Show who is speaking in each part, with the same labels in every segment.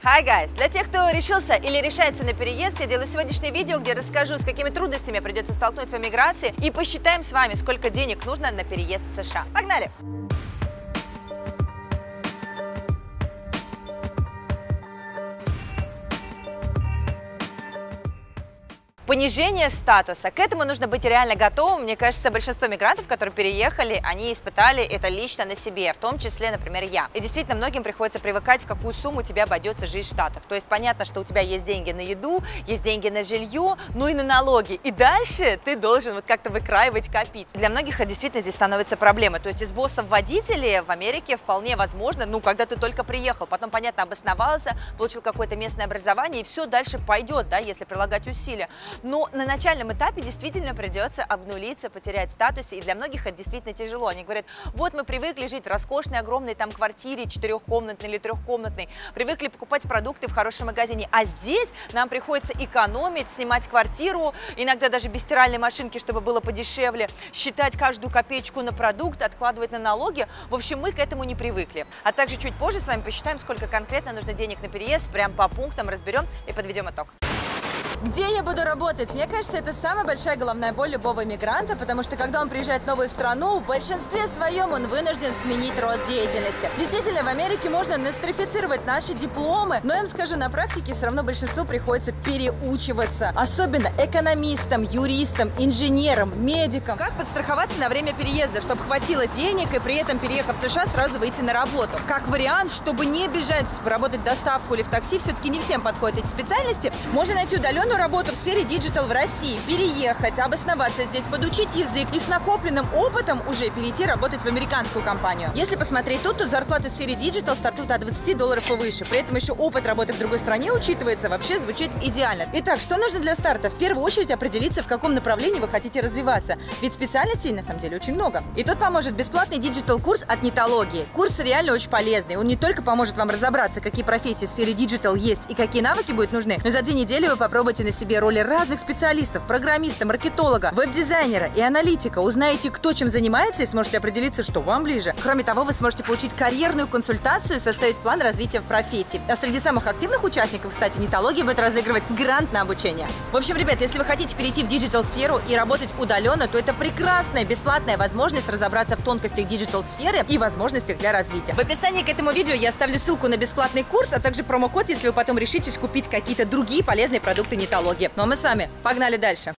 Speaker 1: Hi guys! Для тех, кто решился или решается на переезд, я делаю сегодняшнее видео, где расскажу, с какими трудностями придется столкнуться в эмиграции, и посчитаем с вами, сколько денег нужно на переезд в США. Погнали! Понижение статуса. К этому нужно быть реально готовым. Мне кажется, большинство мигрантов, которые переехали, они испытали это лично на себе, в том числе, например, я. И действительно, многим приходится привыкать, в какую сумму тебе обойдется жизнь в Штатах. То есть понятно, что у тебя есть деньги на еду, есть деньги на жилье, ну и на налоги. И дальше ты должен вот как-то выкраивать, копить. Для многих это действительно здесь становится проблемой. То есть из боссов водителей в Америке вполне возможно, ну, когда ты только приехал, потом, понятно, обосновался, получил какое-то местное образование, и все дальше пойдет, да, если прилагать усилия. Но на начальном этапе действительно придется обнулиться, потерять в статусе, и для многих это действительно тяжело. Они говорят, вот мы привыкли жить в роскошной, огромной там квартире, 4-комнатной или 3-комнатной, привыкли покупать продукты в хорошем магазине, а здесь нам приходится экономить, снимать квартиру, иногда даже без стиральной машинки, чтобы было подешевле, считать каждую копеечку на продукт, откладывать на налоги. В общем, мы к этому не привыкли. А также чуть позже с вами посчитаем, сколько конкретно нужно денег на переезд, прям по пунктам разберем и подведем итог. Где я буду работать? Мне кажется, это самая большая головная боль любого иммигранта, потому что когда он приезжает в новую страну, в большинстве своем он вынужден сменить род деятельности. Действительно, в Америке можно нострифицировать наши дипломы, но я вам скажу, на практике все равно большинству приходится переучиваться. Особенно экономистам, юристам, инженерам, медикам. Как подстраховаться на время переезда, чтобы хватило денег и при этом, переехав в США, сразу выйти на работу? Как вариант, чтобы не бежать работать доставку или в такси, все-таки не всем подходят эти специальности, можно найти удаленную работу в сфере диджитал в России, переехать, обосноваться здесь, подучить язык и с накопленным опытом уже перейти работать в американскую компанию. Если посмотреть тут, то зарплаты в сфере диджитал стартуют от $20 и выше. При этом еще опыт работы в другой стране учитывается, вообще звучит идеально. Итак, что нужно для старта? В первую очередь определиться, в каком направлении вы хотите развиваться. Ведь специальностей на самом деле очень много. И тут поможет бесплатный диджитал-курс от Нетологии. Курс реально очень полезный. Он не только поможет вам разобраться, какие профессии в сфере диджитал есть и какие навыки будут нужны, но за 2 недели вы попробуйте на себе роли разных специалистов, программиста, маркетолога, веб-дизайнера и аналитика. Узнаете, кто чем занимается, и сможете определиться, что вам ближе. Кроме того, вы сможете получить карьерную консультацию и составить план развития в профессии. А среди самых активных участников, кстати, Нетология будет разыгрывать грант на обучение. В общем, ребят, если вы хотите перейти в диджитал-сферу и работать удаленно, то это прекрасная бесплатная возможность разобраться в тонкостях диджитал-сферы и возможностях для развития. В описании к этому видео я оставлю ссылку на бесплатный курс, а также промокод, если вы потом решитесь купить какие-то другие полезные продукты Нетологии. Ну а мы с вами погнали дальше.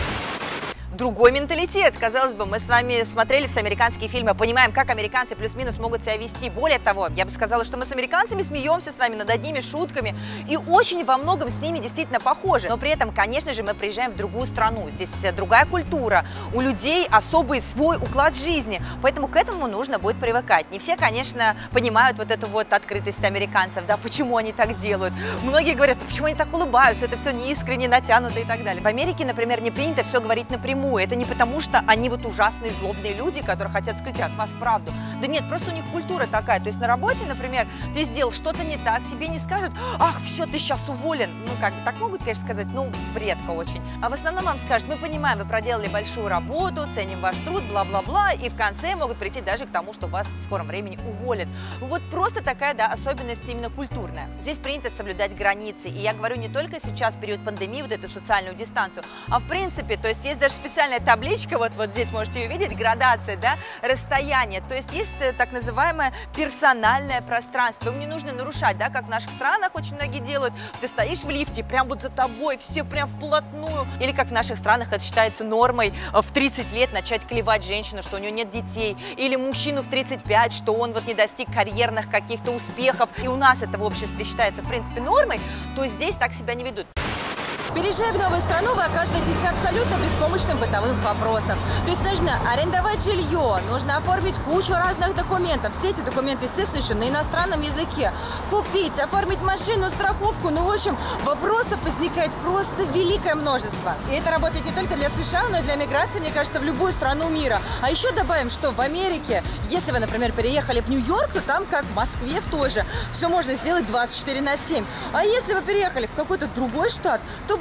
Speaker 1: Другой менталитет. Казалось бы, мы с вами смотрели все американские фильмы, понимаем, как американцы плюс-минус могут себя вести. Более того, я бы сказала, что мы с американцами смеемся с вами над одними шутками и очень во многом с ними действительно похожи. Но при этом, конечно же, мы приезжаем в другую страну. Здесь другая культура, у людей особый свой уклад жизни, поэтому к этому нужно будет привыкать. Не все, конечно, понимают вот эту вот открытость американцев, да, почему они так делают. Многие говорят, почему они так улыбаются, это все неискренне, натянуто и так далее. В Америке, например, не принято все говорить напрямую. Это не потому, что они вот ужасные, злобные люди, которые хотят скрыть от вас правду. Да нет, просто у них культура такая. То есть на работе, например, ты сделал что-то не так, тебе не скажут, ах, все, ты сейчас уволен. Ну, как бы так могут, конечно, сказать, ну, редко очень. А в основном вам скажут, мы понимаем, вы проделали большую работу, ценим ваш труд, бла-бла-бла. И в конце могут прийти даже к тому, что вас в скором времени уволят. Вот просто такая, да, особенность именно культурная. Здесь принято соблюдать границы. И я говорю не только сейчас, в период пандемии, вот эту социальную дистанцию, а в принципе, то есть даже специальная табличка, вот здесь можете увидеть, градация, да, расстояние, то есть есть так называемое персональное пространство, им не нужно нарушать, да, как в наших странах очень многие делают, ты стоишь в лифте, прям вот за тобой, все прям вплотную, или как в наших странах это считается нормой в 30 лет начать клевать женщину, что у нее нет детей, или мужчину в 35, что он вот не достиг карьерных каких-то успехов, и у нас это в обществе считается в принципе нормой, то здесь так себя не ведут. Переезжая в новую страну, вы оказываетесь абсолютно беспомощным бытовым вопросам. То есть нужно арендовать жилье, нужно оформить кучу разных документов. Все эти документы, естественно, еще на иностранном языке. Купить, оформить машину, страховку. Ну, в общем, вопросов возникает просто великое множество. И это работает не только для США, но и для миграции, мне кажется, в любую страну мира. А еще добавим, что в Америке, если вы, например, переехали в Нью-Йорк, то там, как в Москве, в той же, все можно сделать 24/7. А если вы переехали в какой-то другой штат, то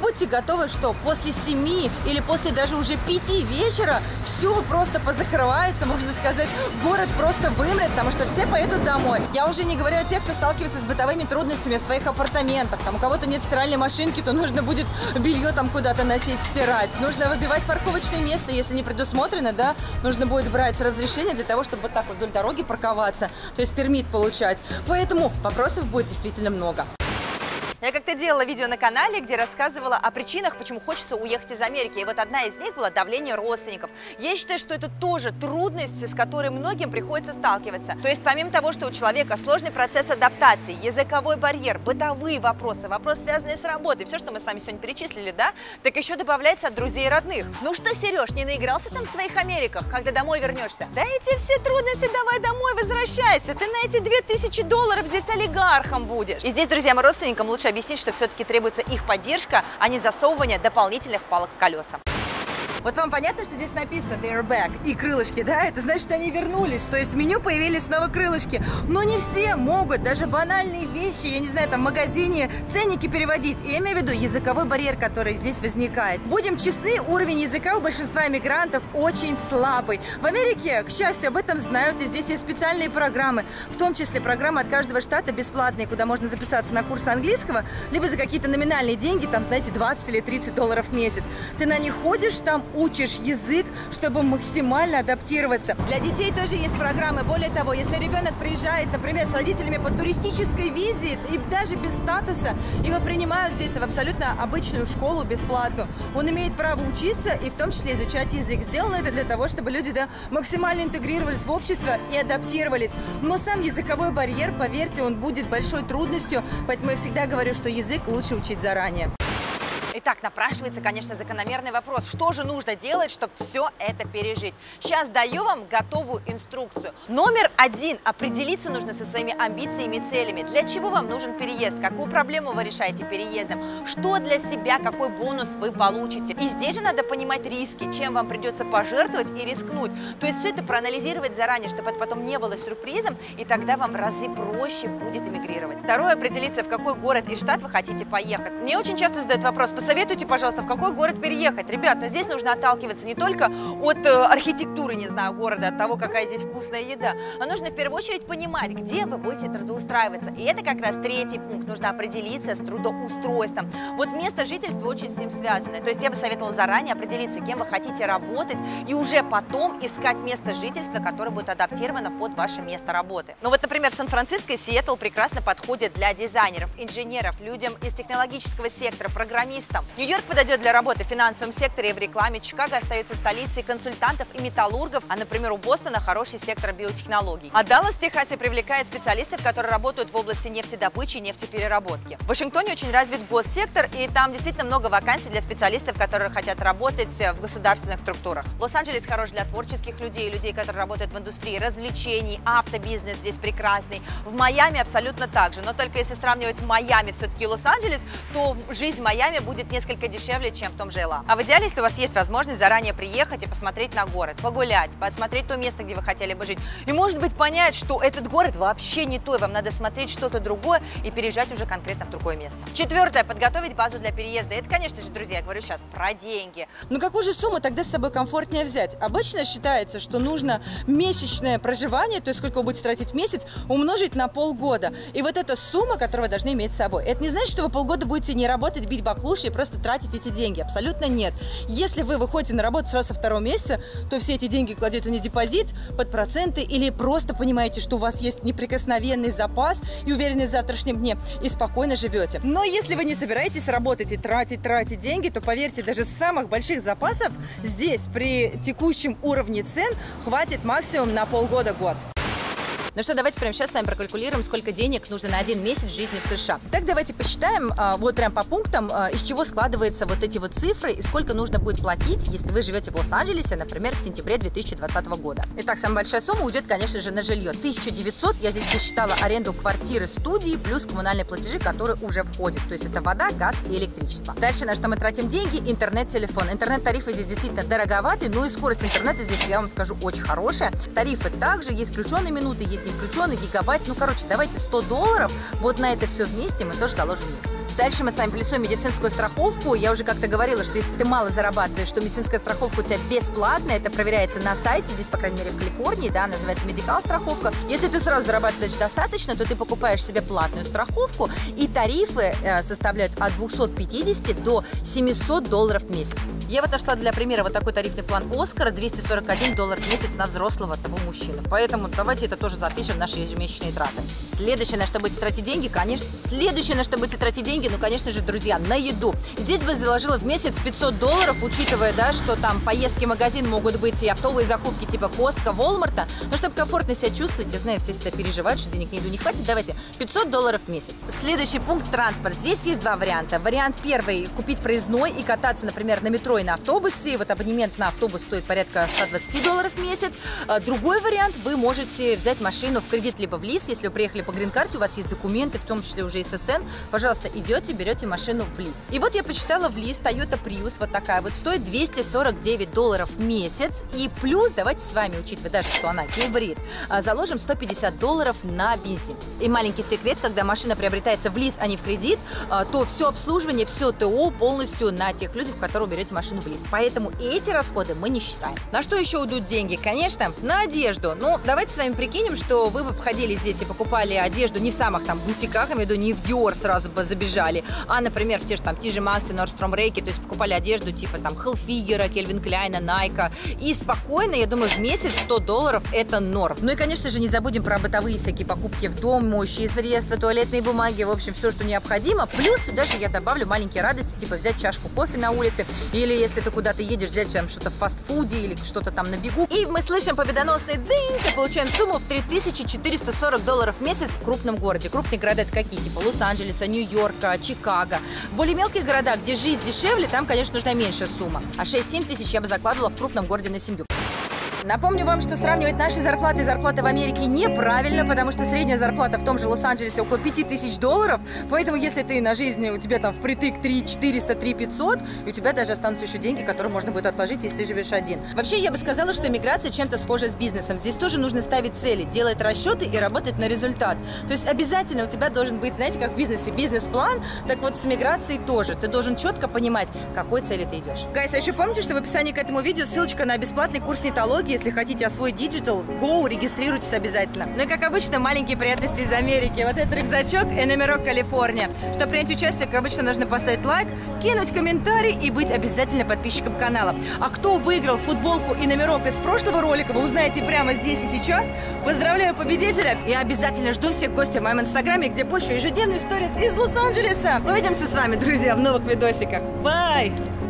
Speaker 2: будьте готовы, что после 7 или после даже уже 5 вечера все просто позакрывается, можно сказать, город просто вымрет, потому что все поедут домой. Я уже не говорю о тех, кто сталкивается с бытовыми трудностями в своих апартаментах. Там у кого-то нет стиральной машинки, то нужно будет белье там куда-то носить, стирать. Нужно выбивать парковочное место, если не предусмотрено, да, нужно будет брать разрешение для того, чтобы вот так вот вдоль дороги парковаться, то есть пермит получать. Поэтому вопросов будет действительно много.
Speaker 1: Я как-то делала видео на канале, где рассказывала о причинах, почему хочется уехать из Америки. И вот одна из них была давление родственников. Я считаю, что это тоже трудности, с которой многим приходится сталкиваться. То есть помимо того, что у человека сложный процесс адаптации, языковой барьер, бытовые вопросы, вопросы, связанные с работой, все, что мы с вами сегодня перечислили, да, так еще добавляется от друзей и родных. Ну что, Сереж, не наигрался там в своих Америках, когда домой вернешься? Да эти все трудности давай домой возвращайся. Ты на эти $2000 здесь олигархом будешь. И здесь, друзьям и родственникам лучше объяснить, что все-таки требуется их поддержка, а не засовывание дополнительных палок в колеса.
Speaker 2: Вот вам понятно, что здесь написано «They're back» и крылышки, да? Это значит, что они вернулись, то есть в меню появились снова крылышки. Но не все могут даже банальные вещи, я не знаю, там в магазине ценники переводить. И я имею в виду языковой барьер, который здесь возникает. Будем честны, уровень языка у большинства иммигрантов очень слабый. В Америке, к счастью, об этом знают, и здесь есть специальные программы, в том числе программы от каждого штата бесплатные, куда можно записаться на курсы английского, либо за какие-то номинальные деньги, там, знаете, $20 или $30 в месяц. Ты на них ходишь, там учишь язык, чтобы максимально адаптироваться. Для детей тоже есть программы. Более того, если ребенок приезжает, например, с родителями по туристической визе и даже без статуса, его принимают здесь в абсолютно обычную школу бесплатно. Он имеет право учиться и в том числе изучать язык. Сделано это для того, чтобы люди максимально интегрировались в общество и адаптировались. Но сам языковой барьер, поверьте, он будет большой трудностью, поэтому я всегда говорю, что язык лучше учить заранее.
Speaker 1: Итак, напрашивается, конечно, закономерный вопрос. Что же нужно делать, чтобы все это пережить? Сейчас даю вам готовую инструкцию. Номер 1. Определиться нужно со своими амбициями и целями. Для чего вам нужен переезд? Какую проблему вы решаете переездом? Что для себя, какой бонус вы получите? И здесь же надо понимать риски, чем вам придется пожертвовать и рискнуть. То есть все это проанализировать заранее, чтобы это потом не было сюрпризом, и тогда вам в разы проще будет эмигрировать. Второе. Определиться, в какой город и штат вы хотите поехать. Мне очень часто задают вопрос: посоветуйте, пожалуйста, в какой город переехать. Ребят, но здесь нужно отталкиваться не только от архитектуры, не знаю, города, от того, какая здесь вкусная еда, а нужно в первую очередь понимать, где вы будете трудоустраиваться. И это как раз третий пункт. Нужно определиться с трудоустройством. Вот место жительства очень с ним связано. То есть я бы советовала заранее определиться, кем вы хотите работать, и уже потом искать место жительства, которое будет адаптировано под ваше место работы. Ну вот, например, Сан-Франциско и Сиэтл прекрасно подходят для дизайнеров, инженеров, людям из технологического сектора, программистам. Нью-Йорк подойдет для работы в финансовом секторе и в рекламе. Чикаго остается столицей консультантов и металлургов, а, например, у Бостона хороший сектор биотехнологий. А Даллас в Техасе привлекает специалистов, которые работают в области нефтедобычи и нефтепереработки. В Вашингтоне очень развит госсектор, и там действительно много вакансий для специалистов, которые хотят работать в государственных структурах. Лос-Анджелес хорош для творческих людей, людей, которые работают в индустрии развлечений, автобизнес здесь прекрасный. В Майами абсолютно так же, но только если сравнивать Майами все-таки и Лос-Анджелес, то жизнь в Майами будет несколько дешевле, чем в том же ЛА. А в идеале, если у вас есть возможность заранее приехать и посмотреть на город, погулять, посмотреть то место, где вы хотели бы жить, и, может быть, понять, что этот город вообще не той, вам надо смотреть что-то другое и переезжать уже конкретно в другое место. Четвертое. Подготовить базу для переезда. Это, конечно же, друзья, я говорю сейчас про деньги.
Speaker 2: Но какую же сумму тогда с собой комфортнее взять? Обычно считается, что нужно месячное проживание, то есть сколько вы будете тратить в месяц, умножить на полгода. И вот эта сумма, которую вы должны иметь с собой. Это не значит, что вы полгода будете не работать, бить баклуши и просто тратить эти деньги. Абсолютно нет. Если вы выходите на работу сразу со второго месяца, то все эти деньги кладете на депозит под проценты или просто понимаете, что у вас есть неприкосновенный запас и уверенность в завтрашнем дне и спокойно живете. Но если вы не собираетесь работать и тратить деньги, то поверьте, даже самых больших запасов здесь при текущем уровне цен хватит максимум на полгода-год. Ну что, давайте прямо сейчас с вами прокалькулируем, сколько денег нужно на 1 месяц жизни в США. Так, давайте посчитаем вот прям по пунктам, из чего складываются вот эти вот цифры и сколько нужно будет платить, если вы живете в Лос-Анджелесе, например, в сентябре 2020 года. Итак, самая большая сумма уйдет, конечно же, на жилье. 1900, я здесь посчитала аренду квартиры, студии, плюс коммунальные платежи, которые уже входят. То есть это вода, газ и электричество. Дальше на что мы тратим деньги? Интернет, телефон. Интернет-тарифы здесь действительно дороговаты, но и скорость интернета здесь, я вам скажу, очень хорошая. Тарифы также, есть включенные минуты, есть не включен, и гигабайт. Ну, короче, давайте $100 вот на это все вместе мы тоже заложим в месяц. Дальше мы с вами плюсуем медицинскую страховку. Я уже как-то говорила, что если ты мало зарабатываешь, то медицинская страховка у тебя бесплатная. Это проверяется на сайте, здесь, по крайней мере, в Калифорнии, да, называется Медикал страховка. Если ты сразу зарабатываешь достаточно, то ты покупаешь себе платную страховку, и тарифы составляют от $250 до $700 в месяц. Я вот нашла для примера вот такой тарифный план Оскара, $241 в месяц на взрослого того мужчину. Поэтому давайте это тоже запишем в наши ежемесячные траты. Следующее, на что будете тратить деньги, ну, конечно же, друзья, на еду. Здесь бы заложила в месяц $500, учитывая, да, что там поездки в магазин могут быть и оптовые закупки типа Костка, Волмарта. Но чтобы комфортно себя чувствовать, я знаю, все всегда переживают, что денег на еду не хватит, давайте $500 в месяц. Следующий пункт – транспорт. Здесь есть два варианта. Вариант первый – купить проездной и кататься, например, на метро и на автобусе. Вот абонемент на автобус стоит порядка $120 в месяц. Другой вариант – вы можете взять машину в кредит либо в лиз. Если вы приехали по грин-карте, у вас есть документы, в том числе уже ССН, пожалуйста, идете, берете машину в лиз. И вот я почитала в лиз Toyota Prius, вот такая вот, стоит $249 в месяц. И плюс, давайте с вами, учитывая даже, что она гибрид, заложим $150 на бензин. И маленький секрет, когда машина приобретается в лиз, а не в кредит, то все обслуживание, все ТО полностью на тех людях, в которые берете машину в лиз. Поэтому эти расходы мы не считаем. На что еще уйдут деньги? Конечно, на одежду. Ну, давайте с вами прикинем, что вы бы обходили здесь и покупали одежду не в самых там бутиках, я имею в виду, не в Dior сразу бы забежали, а, например, в те же там TJ Maxx, Nordstrom Rack, то есть покупали одежду типа там Hilfiger, Calvin Klein, Nike, и спокойно, я думаю, в месяц $100 это норм. Ну и, конечно же, не забудем про бытовые всякие покупки в дом, моющие средства, туалетные бумаги, в общем, все, что необходимо. Плюс сюда же я добавлю маленькие радости, типа взять чашку кофе на улице, или если ты куда-то едешь, взять там что-то в фастфуде или что-то там на бегу. И мы слышим победоносный дзинь и получаем сумму в $3440 в месяц в крупном городе. Крупные города это какие? Типа Лос-Анджелеса, Нью-Йорка, Чикаго. В более мелких городах, где жизнь дешевле, там, конечно, нужна меньшая сумма. А 6-7 тысяч я бы закладывала в крупном городе на семью. Напомню вам, что сравнивать наши зарплаты и зарплаты в Америке неправильно, потому что средняя зарплата в том же Лос-Анджелесе около $5000, поэтому если ты на жизнь, у тебя там впритык 3400, 3500, и у тебя даже останутся еще деньги, которые можно будет отложить, если ты живешь один. Вообще, я бы сказала, что миграция чем-то схожа с бизнесом. Здесь тоже нужно ставить цели, делать расчеты и работать на результат. То есть обязательно у тебя должен быть, знаете, как в бизнесе, бизнес-план, так вот с миграцией тоже. Ты должен четко понимать, к какой цели ты идешь. Гайс, а еще помните, что в описании к этому видео ссылочка на бесплатный курс нетологии. Если хотите освоить диджитал, go, регистрируйтесь обязательно. Ну и как обычно, маленькие приятности из Америки. Вот этот рюкзачок и номерок Калифорния. Чтобы принять участие, как обычно, нужно поставить лайк, кинуть комментарий и быть обязательно подписчиком канала. А кто выиграл футболку и номерок из прошлого ролика, вы узнаете прямо здесь и сейчас. Поздравляю победителя и обязательно жду всех гостей в моем инстаграме, где позже ежедневные сторис из Лос-Анджелеса. Увидимся с вами, друзья, в новых видосиках. Бай!